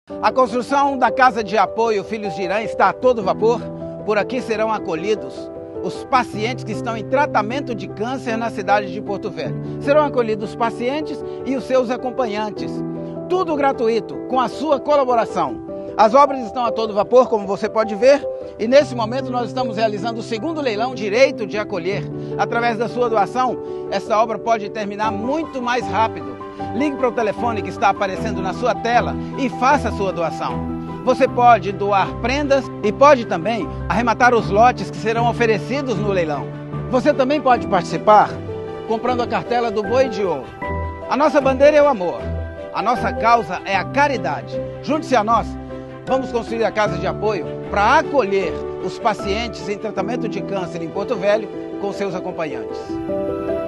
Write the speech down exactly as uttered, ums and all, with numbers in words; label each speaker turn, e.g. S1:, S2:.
S1: A construção da Casa de Apoio Filhos de Irã está a todo vapor. Por aqui serão acolhidos os pacientes que estão em tratamento de câncer na cidade de Porto Velho. Serão acolhidos os pacientes e os seus acompanhantes. Tudo gratuito, com a sua colaboração. As obras estão a todo vapor, como você pode ver, e nesse momento nós estamos realizando o segundo leilão Direito de Acolher. Através da sua doação, essa obra pode terminar muito mais rápido. Ligue para o telefone que está aparecendo na sua tela e faça a sua doação. Você pode doar prendas e pode também arrematar os lotes que serão oferecidos no leilão. Você também pode participar comprando a cartela do Boi de Ouro. A nossa bandeira é o amor. A nossa causa é a caridade. Junte-se a nós. Vamos construir a Casa de Apoio para acolher os pacientes em tratamento de câncer em Porto Velho com seus acompanhantes.